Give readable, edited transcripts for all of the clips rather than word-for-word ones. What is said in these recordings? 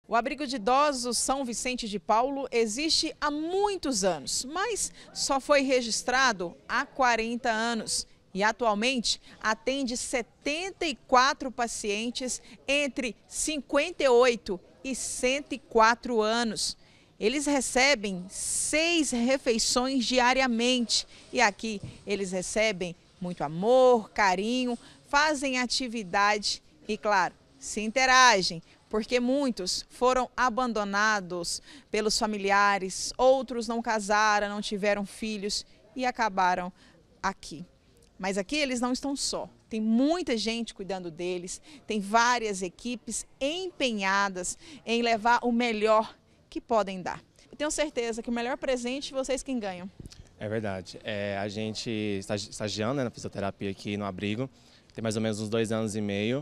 O abrigo de idosos São Vicente de Paulo existe há muitos anos, mas só foi registrado há 40 anos e atualmente atende 74 pacientes entre 58 e 104 anos. Eles recebem 6 refeições diariamente e aqui eles recebem muito amor, carinho, fazem atividade e, claro, se interagem, porque muitos foram abandonados pelos familiares, outros não casaram, não tiveram filhos e acabaram aqui. Mas aqui eles não estão só, tem muita gente cuidando deles, tem várias equipes empenhadas em levar o melhor que podem dar. Eu tenho certeza que o melhor presente vocês quem ganham. É verdade, a gente está estagiando na fisioterapia aqui no abrigo, tem mais ou menos uns 2 anos e meio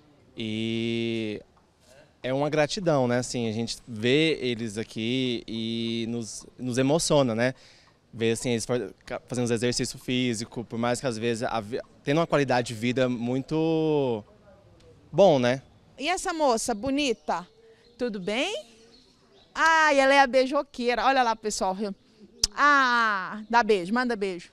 e é uma gratidão, né? Assim, a gente vê eles aqui e nos emociona, né? Ver assim, eles fazendo exercício físico, por mais que às vezes tendo uma qualidade de vida muito bom, né? E essa moça bonita, tudo bem? Ai, ela é a beijoqueira, olha lá pessoal. Ah, dá beijo, manda beijo.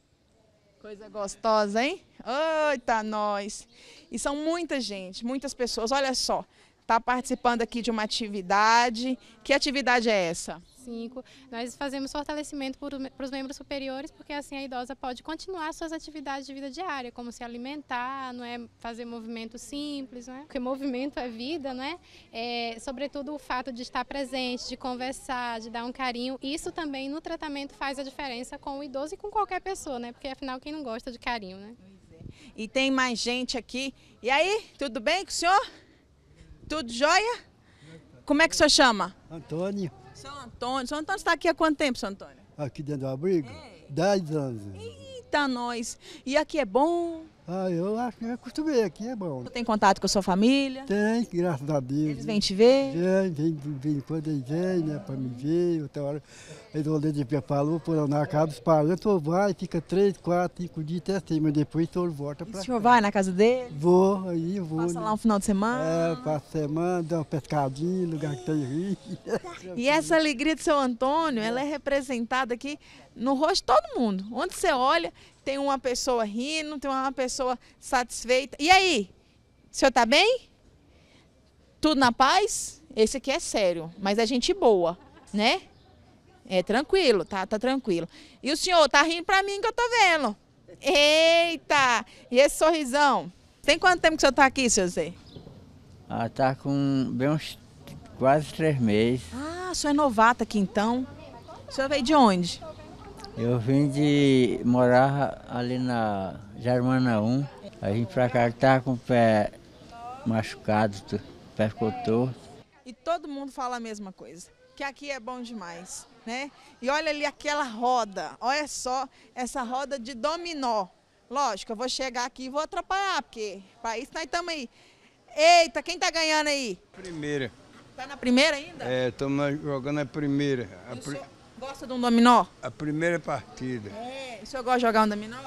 Coisa gostosa, hein? Eita, nós. E são muita gente, muitas pessoas, olha só. Está participando aqui de uma atividade. Que atividade é essa? 5. Nós fazemos fortalecimento para os membros superiores, porque assim a idosa pode continuar suas atividades de vida diária, como se alimentar, não é, fazer movimento simples, não é? Porque movimento é vida, não é? Sobretudo o fato de estar presente, de conversar, de dar um carinho. Isso também no tratamento faz a diferença com o idoso e com qualquer pessoa, né? Porque afinal quem não gosta de carinho, né? E tem mais gente aqui. E aí, tudo bem com o senhor? Tudo jóia? Como é que o senhor chama? Antônio. São Antônio. São Antônio está aqui há quanto tempo, São Antônio? Aqui dentro do abrigo? 10 anos. Eita, nós. E aqui é bom? Eu acho que eu acostumei, aqui é bom. Você tem contato com a sua família? Tem, graças a Deus. Eles vêm te ver? Vem quando eles vêm, né, para me ver. Outra hora, eles olham de pé falou, por na casa dos parentes, tu vai, fica 3, 4, 5 dias até assim, mas depois tu volta para cá. O senhor vai na casa dele? Vou. Passa lá um final de semana? Passa semana, dá uma pescadinha, lugar que tem rio. E essa alegria de seu Antônio, ela é representada aqui no rosto de todo mundo. Onde você olha, tem uma pessoa rindo, tem uma pessoa satisfeita. E aí, o senhor tá bem? Tudo na paz? Esse aqui é sério, mas é gente boa, né? É tranquilo, tá tranquilo. E o senhor tá rindo pra mim que eu tô vendo. Eita! E esse sorrisão? Tem quanto tempo que o senhor tá aqui, seu Zé? Tá com bem uns quase 3 meses. Ah, o senhor é novato aqui então. O senhor veio de onde? Eu vim de morar ali na Germana 1. Aí vim pra cá, que tava com o pé machucado, o pé ficou torto. E todo mundo fala a mesma coisa, que aqui é bom demais, né? E olha ali aquela roda, olha só essa roda de dominó. Lógico, eu vou chegar aqui e vou atrapalhar, porque para isso nós estamos aí. Eita, quem tá ganhando aí? Primeira. Tá na primeira ainda? Estamos jogando a primeira. O senhor gosta de um dominó? A primeira partida. O senhor gosta de jogar um dominó?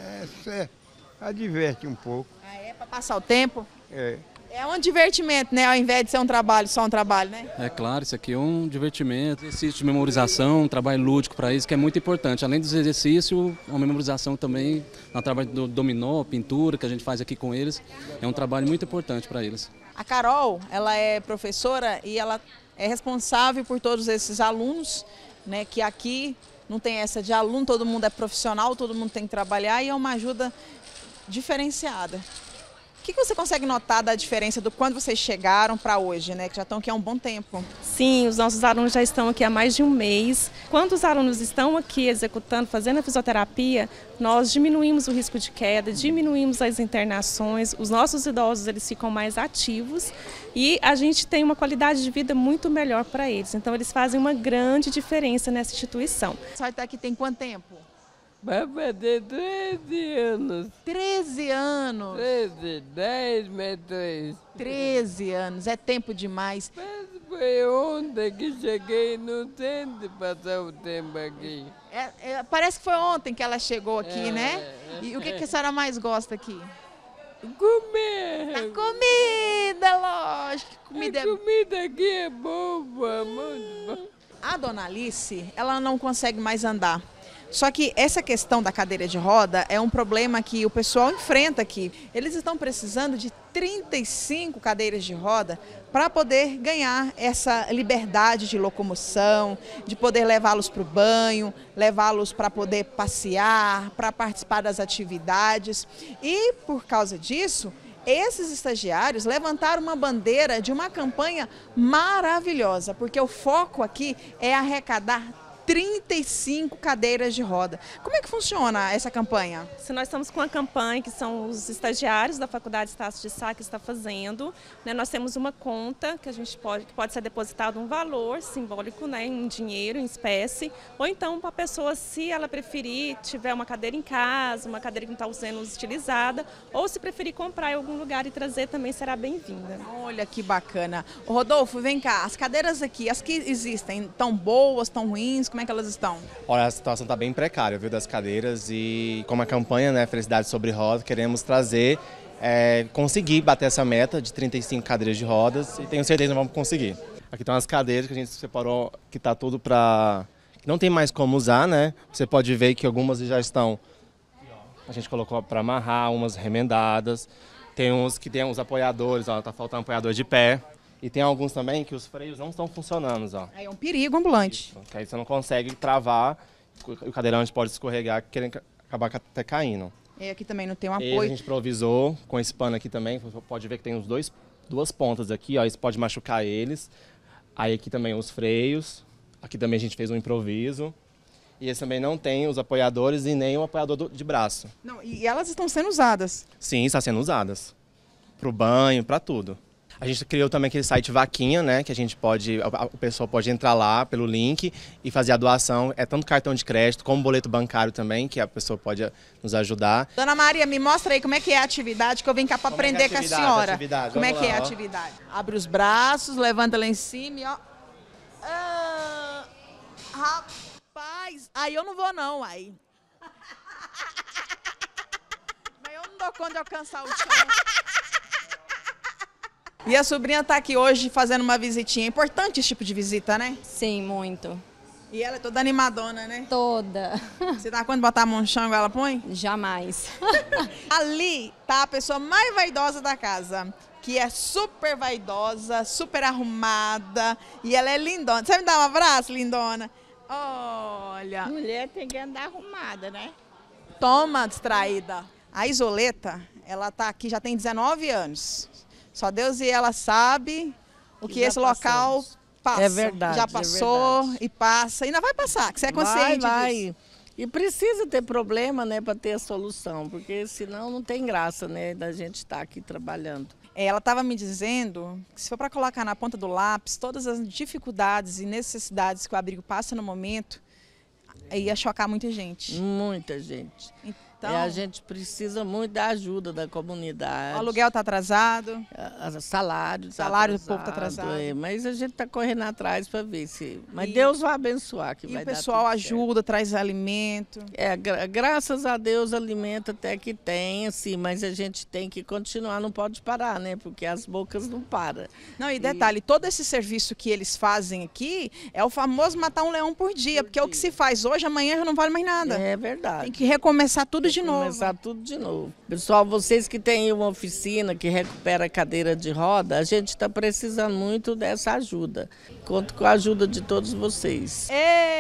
Adverte um pouco. Ah, é? Para passar o tempo? É. É um divertimento, né? Ao invés de ser um trabalho, só um trabalho, né? É claro, isso aqui é um divertimento, exercício de memorização, um trabalho lúdico para isso, que é muito importante. Além dos exercícios, a memorização também, o trabalho do dominó, pintura, que a gente faz aqui com eles, é um trabalho muito importante para eles. A Carol, ela é professora e ela é responsável por todos esses alunos, né? Que aqui não tem essa de aluno, todo mundo é profissional, todo mundo tem que trabalhar e é uma ajuda diferenciada. O que você consegue notar da diferença do quando vocês chegaram para hoje, né? Que já estão aqui há um bom tempo? Sim, os nossos alunos já estão aqui há mais de um mês. Quando os alunos estão aqui executando, fazendo a fisioterapia, nós diminuímos o risco de queda, diminuímos as internações, os nossos idosos eles ficam mais ativos e a gente tem uma qualidade de vida muito melhor para eles. Então eles fazem uma grande diferença nessa instituição. Você vai estar aqui tem quanto tempo? Vai fazer 13 anos. 13 anos? 13, 10 mais 2. 13 anos, é tempo demais. Mas foi ontem que cheguei, não sente passar o tempo aqui. Parece que foi ontem que ela chegou aqui, né? E o que a senhora mais gosta aqui? Comer. A comida, lógico. Comida A comida aqui é boa, muito boa. A dona Alice, ela não consegue mais andar. Só que essa questão da cadeira de roda é um problema que o pessoal enfrenta aqui. Eles estão precisando de 35 cadeiras de roda para poder ganhar essa liberdade de locomoção, de poder levá-los para o banho, levá-los para poder passear, para participar das atividades. E por causa disso, esses estagiários levantaram uma bandeira de uma campanha maravilhosa, porque o foco aqui é arrecadar 35 cadeiras de roda. Como é que funciona essa campanha? Se nós estamos com uma campanha que são os estagiários da Faculdade Estácio de Sá que está fazendo, né, nós temos uma conta que que pode ser depositado um valor simbólico, né, em dinheiro, em espécie, ou então para a pessoa, se ela preferir, tiver uma cadeira em casa, uma cadeira que não está sendo utilizada, ou se preferir comprar em algum lugar e trazer, também será bem-vinda. Olha que bacana. Ô, Rodolfo, vem cá, as cadeiras aqui, as que existem, estão boas, estão ruins? Como é que elas estão? Olha, a situação está bem precária, viu, das cadeiras, e como a campanha, né, Felicidade sobre Roda, queremos trazer, conseguir bater essa meta de 35 cadeiras de rodas, e tenho certeza que vamos conseguir. Aqui estão as cadeiras que a gente separou, que está tudo para... não tem mais como usar, né? Você pode ver que algumas já estão... a gente colocou para amarrar, umas remendadas. Tem uns que tem os apoiadores, ó, tá faltando apoiador de pé. E tem alguns também que os freios não estão funcionando, ó. É um perigo ambulante. Isso, que aí você não consegue travar, o cadeirante pode escorregar, querendo acabar até caindo. E aqui também não tem um Esse apoio. a gente improvisou com esse pano aqui também, você pode ver que tem os duas pontas aqui, ó, isso pode machucar eles. Aí aqui também os freios, aqui também a gente fez um improviso. E esse também não tem os apoiadores e nem o apoiador de braço. Não, e elas estão sendo usadas? Sim, está sendo usadas. Para o banho, para tudo. A gente criou também aquele site Vaquinha, né, que a pessoa pode entrar lá pelo link e fazer a doação. É tanto cartão de crédito como boleto bancário também, que a pessoa pode nos ajudar. Dona Maria, me mostra aí como é que é a atividade, que eu vim cá para aprender com a senhora. Como é que é a atividade? Abre os braços, levanta lá em cima e ó. Rapaz, aí eu não vou não, aí. Mas eu não dou conta de alcançar o chão. E a sobrinha está aqui hoje fazendo uma visitinha. É importante esse tipo de visita, né? Sim, muito. E ela é toda animadona, né? Toda. Você dá conta de botar a mão no chão igual ela põe? Jamais. Ali tá a pessoa mais vaidosa da casa, que é super vaidosa, super arrumada, e ela é lindona. Você me dá um abraço, lindona? Olha. Mulher tem que andar arrumada, né? Toma, distraída. A Isoleta, ela tá aqui já tem 19 anos. Só Deus e ela sabe o que esse local passa. É verdade. Já passou e passa. E ainda vai passar, que você é consciente vai. disso. E precisa ter problema, né, para ter a solução, porque senão não tem graça, né, da gente estar aqui trabalhando. Ela estava me dizendo que se for para colocar na ponta do lápis todas as dificuldades e necessidades que o abrigo passa no momento, ia chocar muita gente. Muita gente. Então, a gente precisa muito da ajuda da comunidade. O aluguel está atrasado. Salário do povo está atrasado. Mas a gente está correndo atrás para ver se... Mas Deus vai abençoar que vai dar tudo certo. E o pessoal ajuda, traz alimento. Graças a Deus alimento até que tem, assim, mas a gente tem que continuar, não pode parar, né? Porque as bocas não param. Não, e detalhe, todo esse serviço que eles fazem aqui é o famoso matar um leão por dia, porque o que se faz hoje, amanhã já não vale mais nada. É verdade. Tem que recomeçar tudo de novo. Começar tudo de novo. Pessoal, vocês que têm uma oficina que recupera a cadeira de roda, a gente está precisando muito dessa ajuda. Conto com a ajuda de todos vocês.